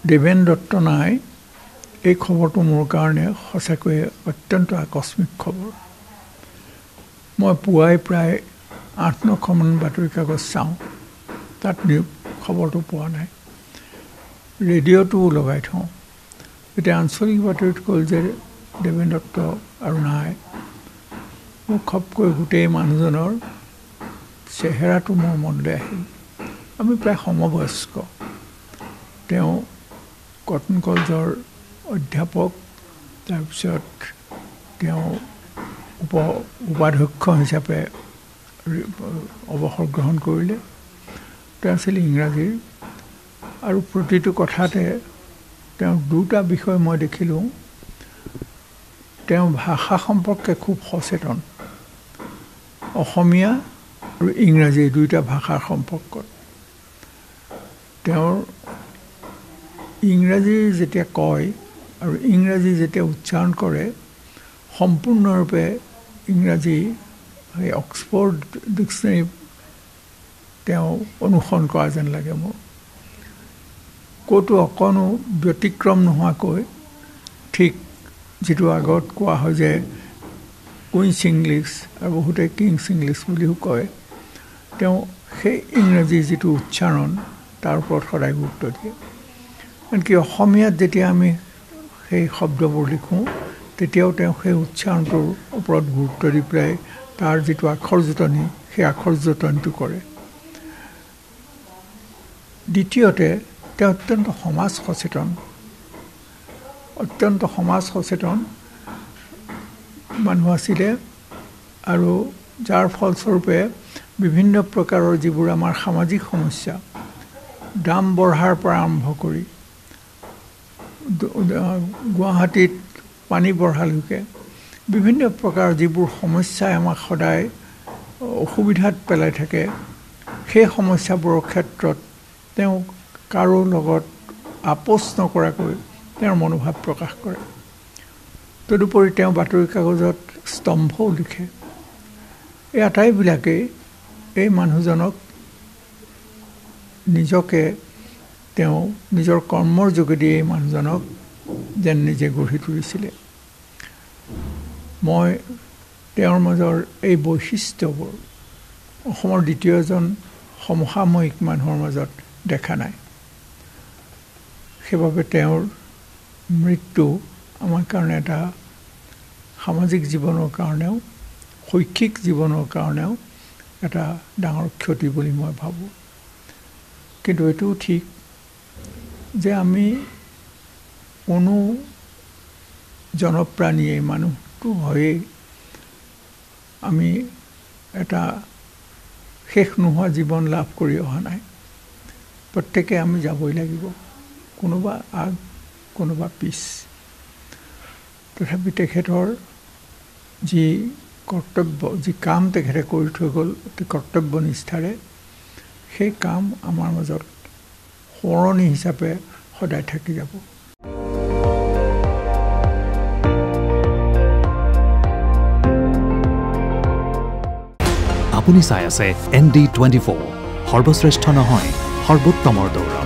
দেবেন দত্ত নাই এই খবৰটো মোৰ কাৰণে সঁচাকৈ অত্যন্ত আকস্মিক খবৰ মই পুৱাই প্ৰায় ৮-৯খন বাতৰি কাগজ চাওঁ তাত খবৰটো পোৱা নাই ৰেডিঅ'টো লগাই থওঁ এতিয়া আঞ্চলিক বাতৰিত ক'ল যে দেবেন দত্ত আৰু নাই মোক খপকৈ গোটেই মানুহজনৰ চেহেৰাটো মোৰ মনলৈ আহিল আমি প্ৰায় সমবয়স্ক তেওঁ কটন কলেজৰ অধ্যাপক তাৰপিছত তেওঁ উপাধ্যক্ষ হিচাপে অৱসৰ গ্ৰহণ কৰিলে তেওঁ আছিল ইংৰাজীৰ আৰু প্ৰতিটো কথাতে তেওঁ দুটা বিষয় মই দেখিলোঁ তেওঁ ভাষা সম্পৰ্কে খুব সচেতন অসমীয়া আৰু ইংৰাজী দুইটা ভাষাৰ সম্পৰ্কত তেওঁৰ ইংৰাজী যেতিয়া কয় আৰু ইংৰাজী যেতিয়া উচ্চাৰণ কৰে সম্পূৰ্ণৰূপে ইংৰাজী এই অক্সফৰ্ড ডিকশ্যনেৰী তেওঁ অনুসৰণ কৰা যেন লাগে মোৰ ক'তো অকণো ব্যতিক্ৰম নোহোৱাকৈ ঠিক যিটো আগত কোৱা হয় যে কুইন্স ইংলিছ আৰু বহুতে কিংছ ইংলিছ বুলিও কয় তেওঁ সেই ইংৰাজী যিটো উচ্চাৰণ তাৰ ওপৰত সদায় গুৰুত্ব দিয়ে আনকি অসমীয়াত যেতিয়া আমি সেই শব্দবোৰ লিখোঁ তেতিয়াও তেওঁ সেই উচ্চাৰণটোৰ ওপৰত গুৰুত্ব দি পেলাই তাৰ যিটো আখৰ জোঁটনি সেই আখৰ জোঁটনিটো কৰে দ্বিতীয়তে তেওঁ অত্যন্ত সমাজ সচেতন মানুহ আছিলে আৰু যাৰ ফলস্বৰূপে বিভিন্ন প্ৰকাৰৰ যিবোৰ আমাৰ সামাজিক সমস্যা দাম বঢ়াৰ পৰা আৰম্ভ কৰি গুৱাহাটীত পানী বঢ়ালৈকে বিভিন্ন প্ৰকাৰৰ যিবোৰ সমস্যাই আমাক সদায় অসুবিধাত পেলাই থাকে সেই সমস্যাবোৰৰ ক্ষেত্ৰত তেওঁ কাৰো লগত আপোচ নকৰাকৈ তেওঁৰ মনোভাৱ প্ৰকাশ কৰে তদুপৰি তেওঁ বাতৰি কাগজত স্তম্ভও লিখে এই আটাইবিলাকেই এই মানুহজনক নিজকে তেওঁ নিজৰ কৰ্মৰ যোগেদি এই মানুহজনক যেন নিজে গঢ়ি তুলিছিলে মই তেওঁৰ মাজৰ এই বৈশিষ্ট্যবোৰ অসমৰ দ্বিতীয় এজন সমসাময়িক মানুহৰ মাজত দেখা নাই সেইবাবে তেওঁৰ মৃত্যু আমাৰ কাৰণে এটা সামাজিক জীৱনৰ কাৰণেও শৈক্ষিক জীৱনৰ কাৰণেও এটা ডাঙৰ ক্ষতি বুলি মই ভাবোঁ কিন্তু এইটোও ঠিক যে আমি কোনো জনপ্ৰাণীয়ে মানুহটো হয়েই আমি এটা শেষ নোহোৱা জীৱন লাভ কৰি অহা নাই প্ৰত্যেকে আমি যাবই লাগিব কোনোবা আগ কোনোবা পিছ তথাপি তেখেতৰ যি কৰ্তব্য যি কাম তেখেতে কৰি থৈ গ'ল অতি কৰ্তব্যনিষ্ঠাৰে সেই কাম আমাৰ মাজত সোঁৱৰণি হিচাপে সদায় থাকি যাব আপুনি চাই আছে ND24 সৰ্বশ্ৰেষ্ঠ নহয় সৰ্বোত্তমৰ দৌৰ